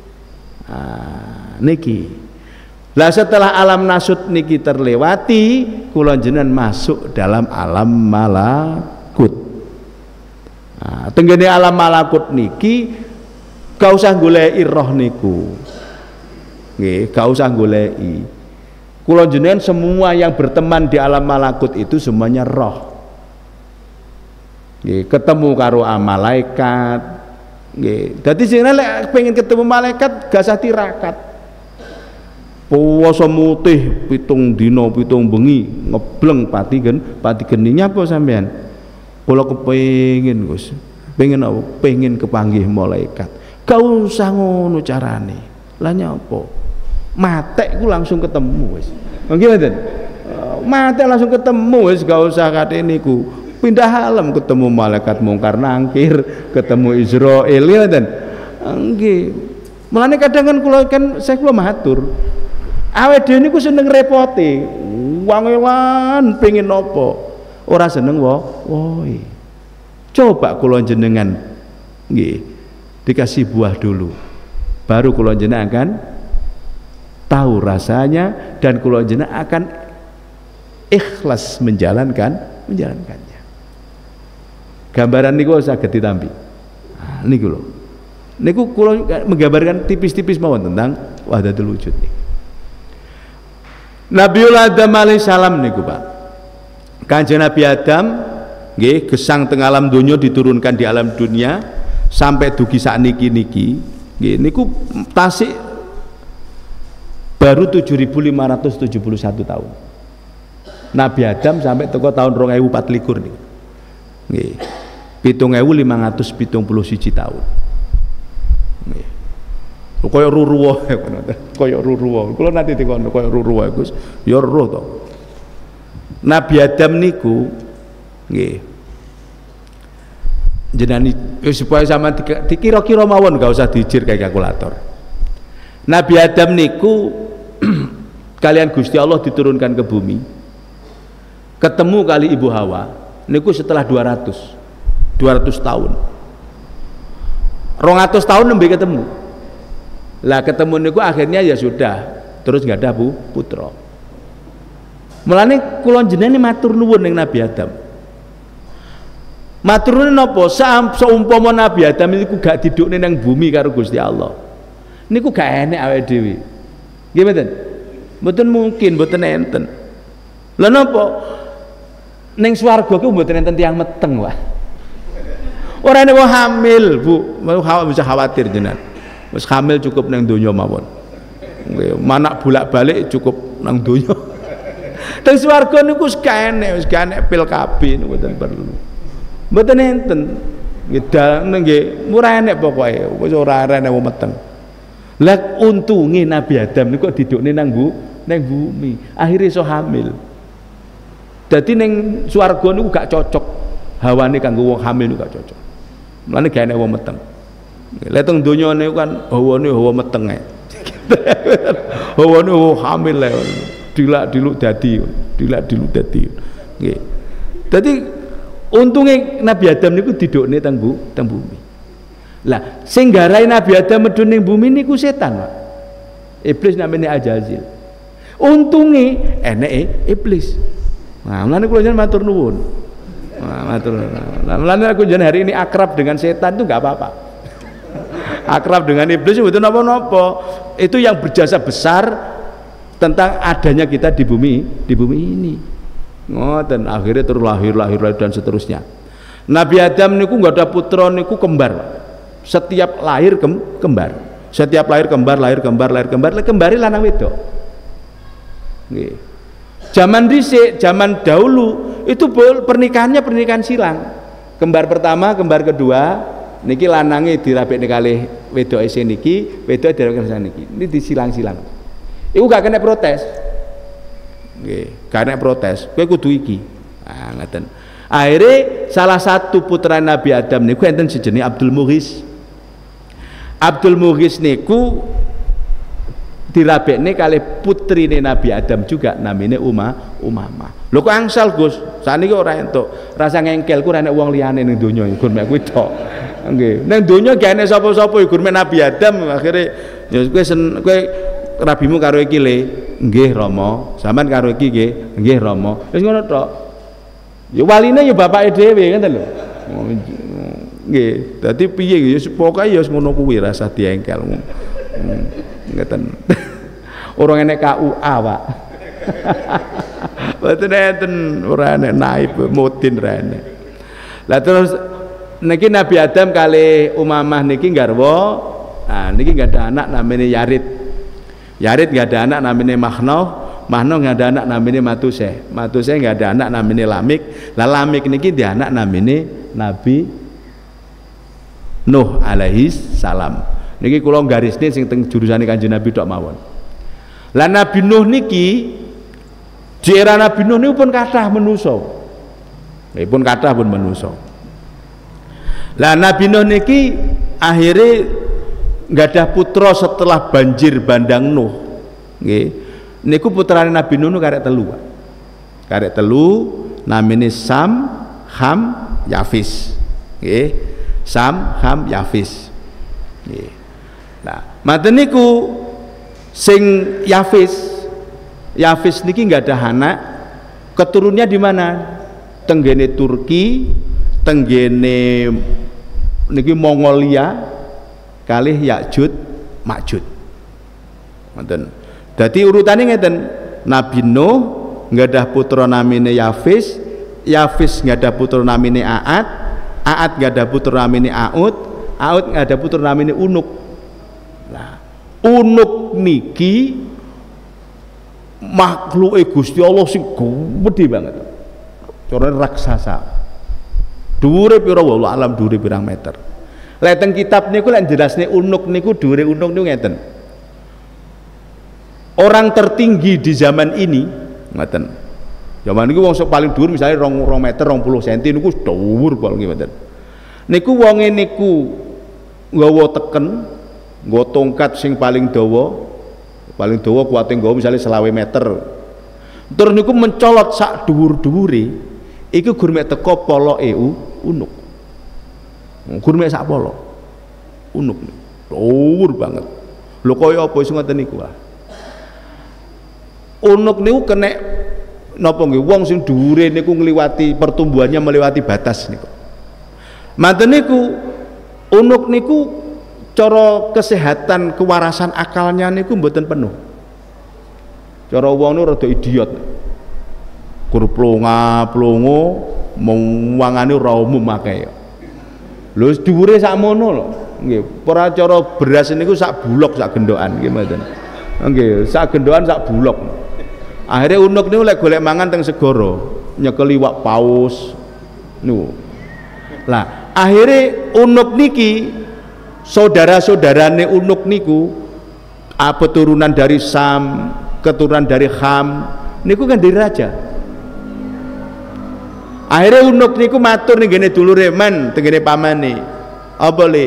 Niki. Lah setelah alam nasut niki terlewati, kula jenengan masuk dalam alam malakut. Tenggene alam malakut niki gak usah goleki roh niku. Nggih, gak usah goleki. Kula jenengan semua yang berteman di alam malakut itu semuanya roh. Nggih, ketemu karo malaikat. Nggih. Dadi jenengan lek pengen ketemu malaikat gak usah tirakat. Puasa mutih 7 dina 7 bengi ngebleng pati geni nyapa sampean? Kula kepengin Gus. Pengen apa? Pengen kepanggih malaikat. Gak usah ngono carane. Lah nyapa? Matek ku langsung ketemu wis. Nggih mboten? Matek langsung ketemu wis, gak usah kate niku. Pindah alam ketemu malaikat mungkar nangkir, ketemu Israil ya mboten? Nggih. Mulane kadang kan saya kula matur. Awake dhewe niku seneng repote. Wangelan pengin napa? Ora seneng woe. Coba kula jenengan nggih dikasih buah dulu. Baru kula jenengan akan tahu rasanya dan kula jenengan akan ikhlas menjalankannya. Gambaran niku saged ditampi. Niku lho. Niku kula menggambarkan tipis-tipis mawon tentang wahdatul wujud niku. Nabiullah Adam alaihissalam niku, Pak. Kanjeng Nabi Adam nggih gesang teng alam donya diturunkan di alam dunia sampai dugi sakniki-niki nggih niku tasik baru 7.571 tahun. Nabi Adam sampai teko tahun 2024 niku. Nggih. 7.571 tahun. Nggih. Kaya ruruwa kaya ruruwa. Kula nanti dikono kaya ruruwa Gus. Ya roh to. Nabi Adam niku nggih. Jenengan supaya sama dikira-kira mawon gak usah dijir kayak kalkulator. Nabi Adam niku kalian Gusti Allah diturunkan ke bumi. Ketemu kali Ibu Hawa niku setelah 200 tahun. 200 tahun nembe ketemu. Lah ketemu niku akhirnya ya sudah terus nggak ada putra. Mulane kula jenengan matur nuwun ning Nabi Adam. Matur nuwun napa? Saumpama Nabi Adam niku gak didukne nang bumi karo Gusti Allah. Niku gak enek awake dhewe. Nggih mboten? Mboten mungkin, mboten enten. Lah napa? Ning swarga ku mboten enten tiyang meteng, Wah. Ora nek wong hamil, Bu. Bisa khawatir jenengan. Wis hamil cukup nang donya mawon. Nggih, manak bolak-balik cukup nang donya. Teng swarga niku wis gak enek pil kabeh niku mboten perlu. Mboten enten. Nggih dalem nggih murah enek pokoke, wis ora enek wong meteng. Lah untunge Nabi Adam niku didukne nang bumi, akhirnya iso hamil. Dadi ning swarga niku gak cocok. Hawane kanggo wong hamil niku gak cocok. Mulane gak enek wong meteng. Lha teng donya niku kan hawane hawa meteng ae. Hawane hawa hamil ae. Dilak-diluk dadi. Nggih. Dadi untunge Nabi Adam niku didukne teng bumi. Lah sing garai Nabi Adam medun ning bumi niku setan, Pak. Iblis namanya Ajazil. Untunge eneke iblis. Nah, mulane kula jenengan matur nuwun. Mulane aku jenengan hari ini akrab dengan setan itu enggak apa-apa. Akrab dengan iblis itu napa-napa. Itu yang berjasa besar tentang adanya kita di bumi ini. Ngoten, akhirnya terus lahir dan seterusnya. Nabi Adam niku nggak ada putra niku kembar. Setiap lahir kembar. Setiap lahir kembar, kembari lanang wedok. Nggih. Zaman dhisik, zaman dahulu itu pernikahannya pernikahan silang. Kembar pertama, kembar kedua, niki lanange dirabekne kalih wedoke sing niki, wedoke dirabekne sing niki. Ini disilang-silang. Iku gak kena protes. Nggih, gak kena protes. Kowe kudu iki. Ah, ngaten. Akhirnya salah satu putra Nabi Adam niku enten sejenenge Abdul Mughis. Abdul Mughis niku dirabekne kalih putrine Nabi Adam juga namine Umamah. Lho kok angsal Gus? Saniki ora entuk. Rasa ngengkel ku ora enek wong liyane ning donya iku mek kuwi tok. Nggih. Ning donya gak enek sapa-sapa iku mek Nabi Adam akhire ya kowe rabimu karo iki le. Nggih Rama. Sampeyan karo iki nggih Rama. Wis ngono tok. Ya waline ya bapake dhewe ngoten lho. Nggih, dadi piye ya pokoke ya ngono kuwi rasa diengkel. Ngeten. Orang enek KUA, Pak. Mboten enten ora enek naib mutin ra enek. Lah terus niki Nabi Adam kali Umamah niki garwa. Nah, niki enggak ada anak namanya Yarid. Yarid enggak ada anak namanya Mahnoh. Mahnoh nggak ada anak namanya Matuseh. Matuseh nggak ada anak namanya Lamik. Lah Lamik niki dia anak namanya Nabi Nuh alaihi salam. Niki kula garisne sing teng jurusane Kanjeng Nabi tok mawon. Lah Nabi Nuh niki di era Nabi Nuh niku pun kathah manusa. Nggih pun kathah pun manusa. Lah Nabi Nuh niki akhirnya nggak ada putra setelah banjir bandang Nuh. Nggih. Niku putrane Nabi Nuh karek telu. Karek telu namine Sam, Ham, Yafis. Nggih. Sam, Ham, Yafis. Nggih. Nah, maten niku sing Yafis niki nggak ada anak. Keturunnya di mana? Tenggene Turki, tenggene niki Mongolia, kalih Ya'jud, Ma'jud. Ngoten. Jadi urutannya ngeten, Nabi Nuh nggak ada putra namine Yafis, Yafis nggak ada putra namine Aad, Aad nggak ada putra namine Aud, Aud nggak ada putra namine Unuk. Nah, Unuk niki makhluk Gusti Allah sing gede banget, corone raksasa. Dhuwure pira wallahu alam, dhuwure pirang meter. Leteng kitab niku lek jelasne Unuk niku dhuwure Unuk niku ngeten. Orang tertinggi di zaman ini ngaten. Zaman niku wong paling dhuwur misalnya 2 meter 20 cm niku dhuwur paling ngoten. Niku wonge niku nggawa teken, nggawa tongkat sing paling dawa kuwate nggawa misalnya 20 meter. Terus niku mencolot sak dhuwur-dhuwure iku gur mek teko poloke Unuk. Gur mek sak polo. Unuk. Dhuwur banget. Lho kaya apa iso ngoten niku ah. Unuk niku kena napa nggih wong sing dhuwure niku ngliwati pertumbuhannya melewati batas niku. Manten niku Unuk niku cara kesehatan kewarasan akalnya niku mboten penuh. Cara wong niku rada idiot. Kur plonga-plongo mangane ora umum akeh. Lho dhuwure sakmono lho. Nggih, ora cara beras niku sak bulok sak gendokan nggih mboten. Nggih, sak gendokan sak bulok. Akhirnya Unuk niku lek golek mangan teng segara, nyekel iwak paus niku. Lah, akhirnya Unuk niki saudara-saudarane Unuk niku keturunan dari Sam, keturunan dari Ham, niku kan dari raja. Akhirnya Unuk niku matur ning ngene dulure men, teng ngene pamane. Apa le?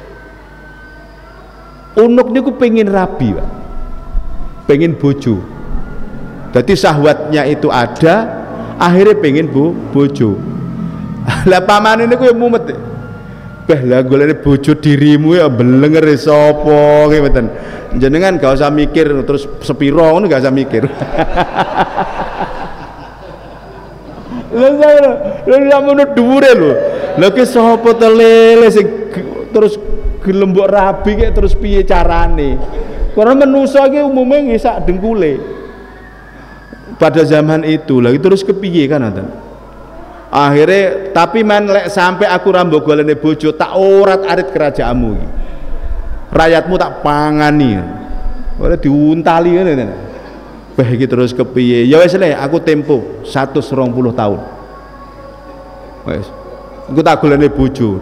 Unuk niku pengin rabi, Pak. Pengin bojo. Jadi syahwatnya itu ada, akhirnya pengen bojo. Lah pamane niku ya mumet. Beh lah golek bojo dirimu ya belenger sapa nggih mboten. Jenengan gak usah mikir terus sepiro ngono gak usah mikir. Lha sakmono dhuwure lho. Lha ki sapa to lele sing terus gelem mbok rabi kek terus piye carane? Karena manusa iki umume nggih sak dengkule. pada zaman itu lagi terus kepiye kan ngoten. Akhirnya tapi man lek sampai aku rambok golene bojo tak orat-arit kerajaanmu iki. Rakyatmu tak pangani. Ora diuntali ngene. Beh iki terus kepiye? Ya wis le aku tempo 120 tahun. Wis. Iku tak golene bojo.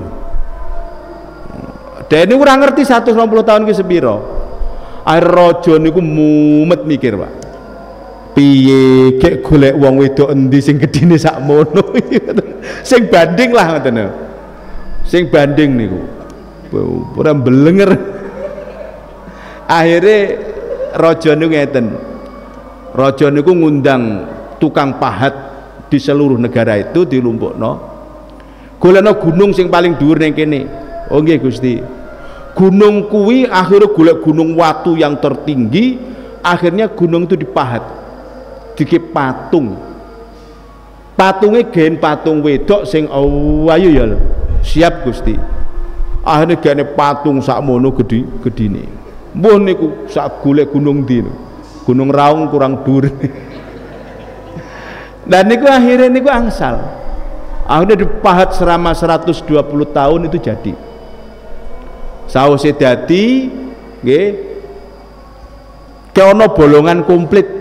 Dene ora ngerti 120 tahun ki sepiro. Akhir raja niku mumet mikir, Pak. Piye gek golek wong wedok endi sing gedine sakmono sing banding lah ngoten. Sing banding niku ora mbelenger. Akhirnya raja niku ngeten. Raja niku ngundang tukang pahat di seluruh negara itu dilumpukno. Golekno gunung sing paling dhuwur ning kene. Oh nggih Gusti. Gunung kuwi akhirnya golek gunung watu yang tertinggi, akhirnya gunung itu dipahat. Dikit patung, patungnya gen patung wedok sing ayu ya lho. Siap Gusti. Akhirnya gene patung sakmono gedine. Mbah niku sak golek gunung ndi. Gunung Raung kurang dur. Dan niku akhirnya niku angsal. Akhirnya dipahat selama 120 tahun itu jadi. Sawise dadi nggih keono bolongan komplit.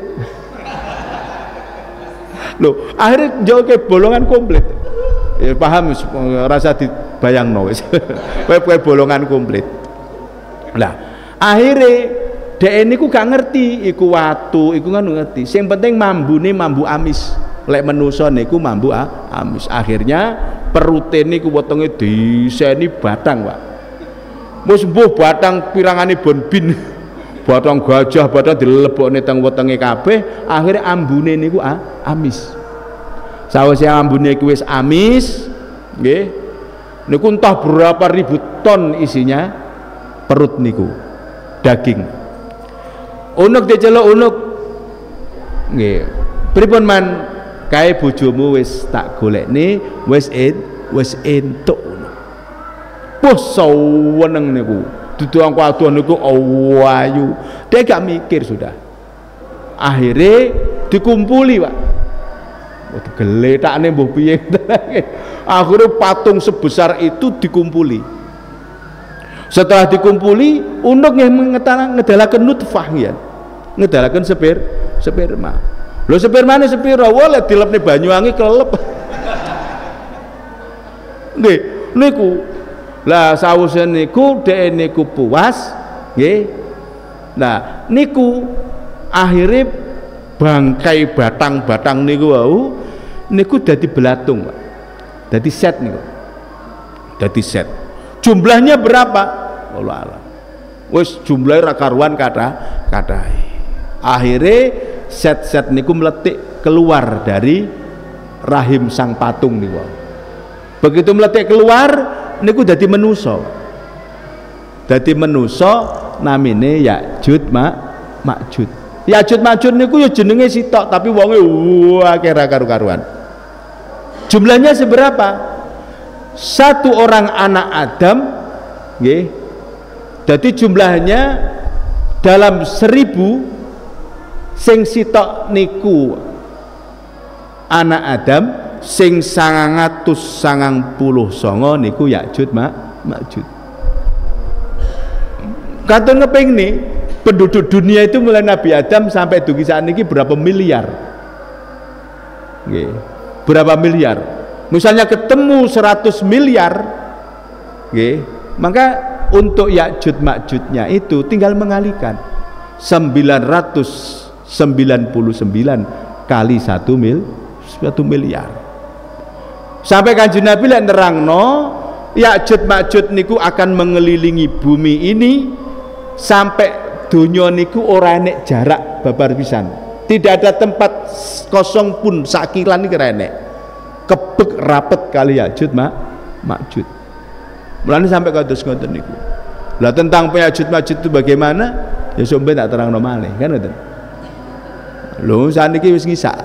Loh, akhirnya jauh ke bolongan komplit. Ya paham rasa dibayangno wis. Kowe bolongan komplit. Lah, akhirnya dhek niku gak ngerti iku watu, iku kan ngerti. Sing penting mambune mambu amis. Lek manusa niku mambu amis. Akhirnya perute niku wetenge diseni batang, Pak. Wis mbuh batang pirangane bon bin. Batang gajah, batang dilebokne teng wetenge kabeh, akhirnya ambune niku amis. Sawise ambune iku wis amis, nggih. Niku entah berapa ribu ton isinya perut niku. Daging. Unuk diceluk unuk. Nggih. Pripun man kae bojomu wis tak golekne, wis entuk. Puh saweneng niku. Duduk aduh niku ayu. Dia gak mikir sudah. Akhirnya dikumpuli, Pak. Geletakne mbuh piye. Akhirnya patung sebesar itu dikumpuli. Setelah dikumpuli, unuk yang ngedalaken nutfah ya. Ngedalaken sperma. Lho spermane sepiro? Wah lek dilepne Banyuwangi kelep. Nggih, niku lah sawise niku dhek niku puas nggih. Nah niku akhirnya bangkai batang-batang niku wau niku dadi belatung, Pak. Dadi set niku. Dadi set. Jumlahnya berapa? Wallah alam. Wis jumlahnya ra karuan katahe. Akhirnya set-set niku meletik keluar dari rahim sang patung niku. Begitu meletik keluar niku dadi menusa. Dadi menusa namine Ya'juj Ma'juj. Ya'juj Ma'juj niku ya jenenge sitok tapi wonge akeh ra karu-karuan. Jumlahnya seberapa? Satu orang anak Adam nggih. Dadi jumlahnya dalam 1000 sing sitok niku anak Adam, sing 999 niku Ya'juj Ma'juj. Katon ngeping nih penduduk dunia itu mulai Nabi Adam sampai dugi saat ini berapa miliar? Nggih. Berapa miliar? Misalnya ketemu 100 miliar, nggih, maka untuk Ya'juj Ma'jujnya itu tinggal mengalikan 999 kali 1 miliar. Sampai Kanjeng Nabi lek nerangno Ya'juj Ma'juj niku akan mengelilingi bumi ini sampai dunia niku ora enek jarak babar pisan. Tidak ada tempat kosong pun sakilan iki ora enek. Kebek rapet kali Ya'juj Ma'juj. Mulane sampai kados ngoten niku. Lah tentang Ya'juj Ma'juj itu bagaimana? Ya sampe tak terangno malih kan ngoten. Lho saniki wis ngisak.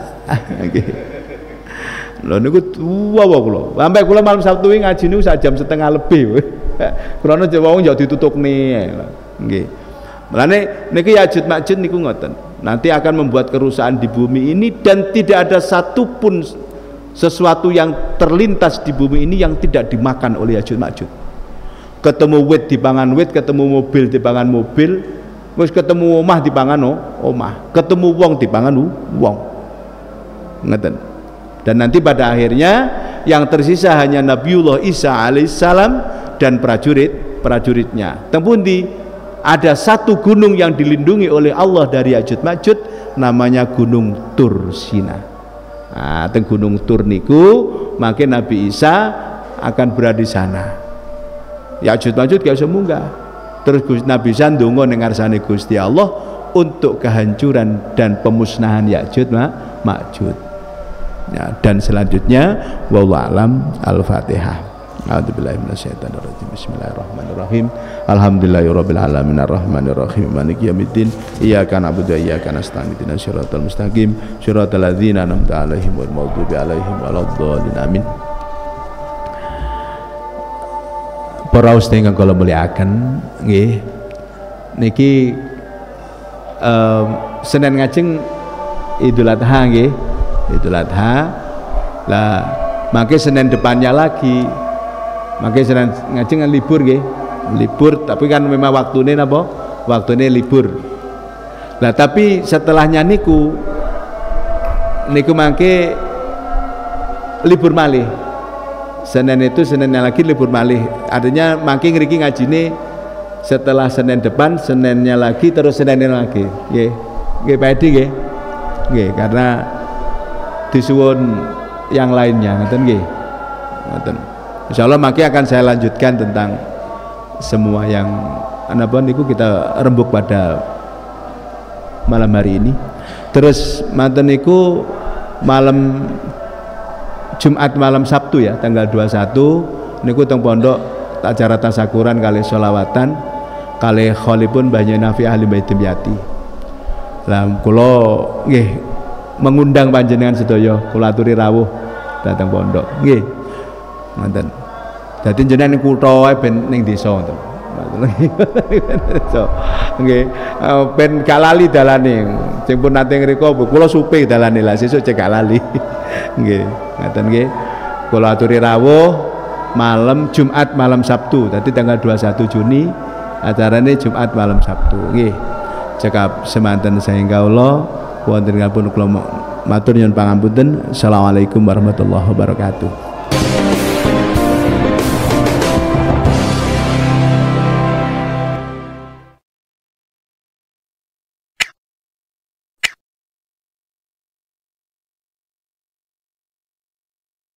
Lho niku tuwa kula. Sampai kula malam Sabtu wingi ngaji niku sak jam setengah lebih. Krana wong yo ditutukne. Nggih. Mulane niki Ya'juj Ma'juj niku ngoten. nanti akan membuat kerusakan di bumi ini, dan tidak ada satupun sesuatu yang terlintas di bumi ini yang tidak dimakan oleh Ya'juj Ma'juj. Ketemu wit dipangan wit, ketemu mobil dipangan mobil, terus ketemu omah dipangan omah, ketemu wong dipangan wong. Ngeten. Dan nanti pada akhirnya yang tersisa hanya Nabiullah Isa alaihissalam dan prajuritnya. Tempundi ada satu gunung yang dilindungi oleh Allah dari Ya'juj Ma'juj, namanya Gunung Tur Sina. Nah, teng Gunung Tur niku makin Nabi Isa akan berada di sana. Ya'juj Ma'juj gak usah munggah. Terus Nabi Isa ndonga ning ngarsane Gusti Allah untuk kehancuran dan pemusnahan Ya'juj Ma'juj. Ya, dan selanjutnya wallahu alam. Al-Fatihah. A'udzubillahi minasyaitonirrajim. Bismillahirrahmanirrahim. Alhamdulillahirabbil alamin arrahmanir rahim maliki yaumiddin. Iyyaka na'budu wa iyyaka nasta'in ihdinas siratal mustaqim siratal ladzina an'amta 'alaihim ghairil maghdubi 'alaihim waladdallin. Amin. Para ustaz ingkang kula mulyakaken, nggih. Niki Senin ngajeng Idul Adha nggih. Idul Adha. Lah mangke Senin depannya lagi. Mangke Senin ngajeng libur nggih. Libur, tapi kan memang waktune napa? Waktune libur. Lah tapi setelahnya niku mangke libur malih. Senin itu Seninnya lagi libur malih. Artinya mangke ngriki ngajine setelah Senin depan, Seninnya lagi, terus Seninnya lagi. Nggih. Nggih Pak Edi nggih. Nggih, karena disuwun yang lainnya, ngoten nggih. Ngoten. Insyaallah mangke akan saya lanjutkan tentang semua yang napa niku kita rembuk pada malam hari ini. Terus manten niku malam Jumat malam Sabtu ya, tanggal 21 niku teng pondok acara tasakuran kali sholawatan kali kholipun Mbah Nafi ahli Baitul Yati. Lah kula nggih mengundang panjenengan sedaya, kula aturi rawuh dateng pondok nggih. Ngoten. Dadi jenengan kutha wae ben ning desa ngoten. So, nggih, ben gak lali dalane. Sing pun nate ngrika kula supe dalane lah sesuk cek gak lali. Nggih, ngoten nggih. Kula aturi rawuh malam Jumat malam Sabtu. Dadi tanggal 21 Juni acarane Jumat malam Sabtu. Nggih. Cekap semanten saking kawula wonten ngapun kula matur nyuwun pangapunten. Assalamualaikum warahmatullahi wabarakatuh.